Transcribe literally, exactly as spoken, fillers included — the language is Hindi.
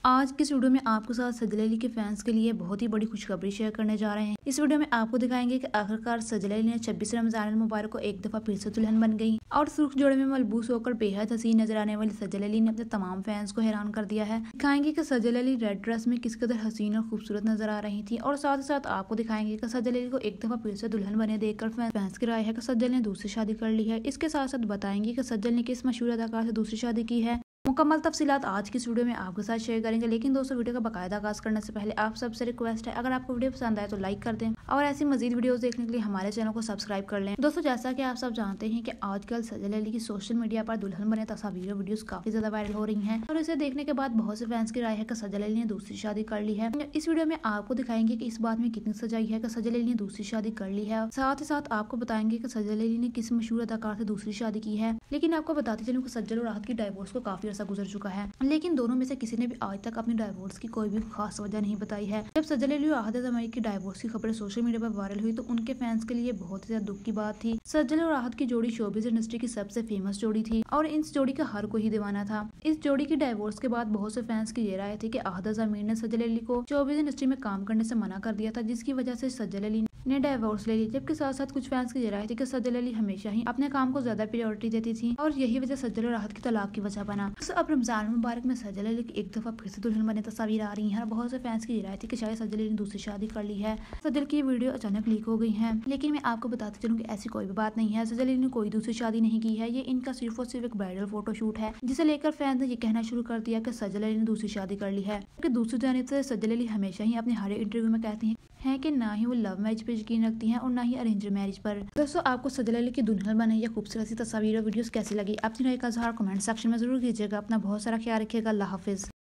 आज की इस वीडियो में आपके साथ सजल अली के फैंस के लिए बहुत ही बड़ी खुशखबरी शेयर करने जा रहे हैं। इस वीडियो में आपको दिखाएंगे कि आखिरकार सजल अली ने छब्बीस रमजान मुबारक को एक दफा फिर से दुल्हन बन गई और सुर्ख जोड़े में मलबूस होकर बेहद हसीन नजर आने वाली सजल अली ने अपने तमाम फैंस को हैरान कर दिया है। दिखाएंगे कि सजल अली रेड ड्रेस में किस कदर हसीन और खूबसूरत नजर आ रही थी और साथ ही साथ आपको दिखाएंगे कि सजल अली को एक दफा फिर से दुल्हन बने देखकर फैंस की राय है कि सजल ने दूसरी शादी कर ली है। इसके साथ साथ बताएंगे कि सजल ने किस मशहूर अदाकार से दूसरी शादी की है। मुकम्मल तफसीलात आज की इस वीडियो में आपके साथ शेयर करेंगे। लेकिन दोस्तों, वीडियो का बाकायदा आगाज करने से पहले आप सबसे रिक्वेस्ट है, अगर आपको वीडियो पसंद आए तो लाइक कर दें और ऐसी मजीद वीडियोस देखने के लिए हमारे चैनल को सब्सक्राइब कर लें। दोस्तों, जैसा कि आप सब जानते हैं कि आजकल सजल अली की सोशल मीडिया पर दुल्हन बने तस्वीर और वीडियोस काफी ज्यादा वायरल हो रही हैं और इसे देखने के बाद बहुत से फैंस की राय है कि सजल अली ने दूसरी शादी कर ली है। इस वीडियो में आपको दिखाएंगे कि इस बात में कितनी सच्चाई है कि सजल अली ने दूसरी शादी कर ली है। साथ ही साथ आपको बताएंगे कि सजल अली ने किस मशहूर अदाकार से दूसरी शादी की है। लेकिन आपको बताते चलूं कि सज्जल और राहत की डाइवोर्स को काफी अर्सा गुजर चुका है, लेकिन दोनों में से किसी ने भी आज तक अपनी डाइवोर्स की कोई भी खास वजह नहीं बताई है। जब सजल अली और राहत ज़मानी की डाइवोर्स की खबरें सोशल मीडिया पर वायरल हुई तो उनके फैंस के लिए बहुत ही ज्यादा दुख की बात थी। सजल और राहत की जोड़ी शोबिज़ इंडस्ट्री की सबसे फेमस जोड़ी थी और इस जोड़ी का हर कोई ही दीवाना था। इस जोड़ी की डाइवोर्स के बाद बहुत से फैंस की ये राय थी कि आहदा ज़मीर ने सजल अली को शोबिज़ इंडस्ट्री में काम करने से मना कर दिया था, जिसकी वजह से सजल अली ने डाइवोर्स ले ली। जबकि साथ साथ कुछ फैंस की ये राय थी कि सजल अली हमेशा ही अपने काम को ज्यादा प्रायोरिटी देती थी और यही वजह सजल और राहत की तलाक की वजह बना। तो अब रमजान मुबारक में सजल अली की एक दफा फिर से दुल्हन बने तस्वीर आ रही है और बहुत से फैंस की ये राय थी कि शायद सजल अली ने दूसरी शादी कर ली है। सजल की वीडियो अचानक लीक हो गई है, लेकिन मैं आपको बताते चलूँ कि ऐसी कोई भी बात नहीं है। सजल अली ने कोई दूसरी शादी नहीं की है। ये इनका सिर्फ और सिर्फ एक ब्राइडल फोटोशूट है, जिसे लेकर फैंस ने ये कहना शुरू कर दिया कि सजल अली ने दूसरी शादी कर ली है। क्योंकि दूसरी जानिब से सजल अली हमेशा ही अपने हर इंटरव्यू में कहती हैं है कि ना ही वो लव मैरिज पर यकीन रखती हैं और ना ही अरेंज मैरिज पर। दोस्तों, आपको सजल अली की दुल्हन बने या खूबसूरत सी तस्वीर और वीडियोस कैसी लगी, अपनी राय का इजहार कमेंट सेक्शन में जरूर कीजिएगा। अपना बहुत सारा ख्याल रखिएगा। अल्लाह हाफिज।